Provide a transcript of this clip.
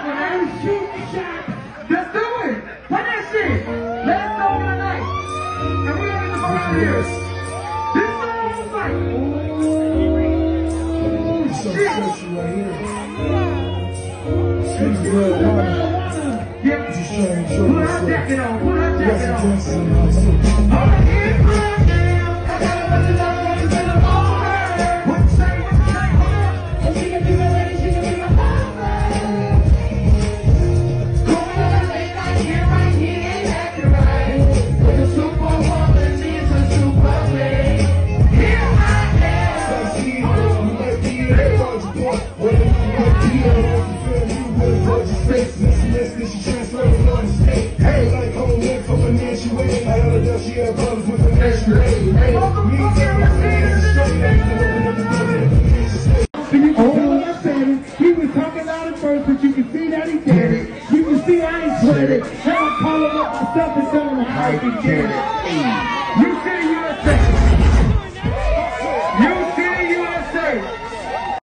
Shoot the shot. Let's do it. Play that shit. Let's go for the night. And we're gonna get the fuck out of here. This song was like, oh, shit. Yeah. Put our jacket on. Put our jacket on. All right, here's my damn. I gotta let you know what is in the morning. What you say? What you say? And she can be my lady. She can be my father. Going on a late night here, right here, ain't acting right. With a superwoman needs a super lady. Here I am. Hey, like home went from a man she waited. I had a girl, she had problems with the next grade. Hey, me, oh, I said it. He was talking out at first, but you can see that he did it. You can see I ain't sweat it. Now I call him up myself and tell him how he did it. You see